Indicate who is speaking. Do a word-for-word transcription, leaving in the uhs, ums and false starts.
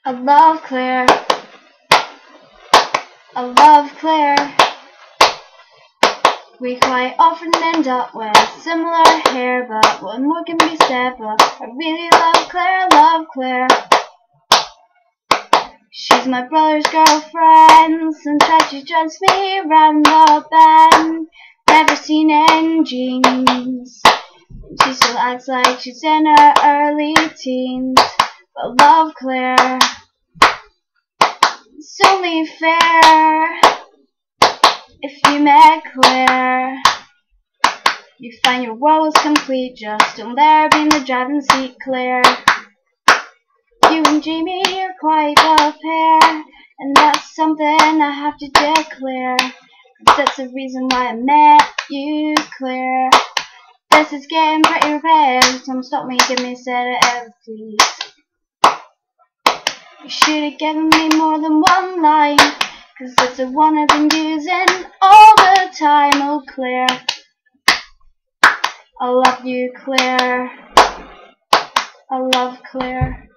Speaker 1: I love Claire. I love Claire. We quite often end up with similar hair, but what more can be said? But I really love Claire, love Claire. She's my brother's girlfriend. Sometimes she drives me round the bend. Never seen in jeans. She still acts like she's in her early teens. But love Claire. It's only fair. If you met Claire, you find your world was complete. Just don't let her be in the driving seat, Claire. You and Jamie are quite the pair, and that's something I have to declare. That's the reason why I met you, Claire. This is getting pretty repetitive. Don't stop me, give me a set of F, please. You should have given me more than one line, cause it's the one I've been using all the time. Oh Claire, I love you, Claire. I love Claire.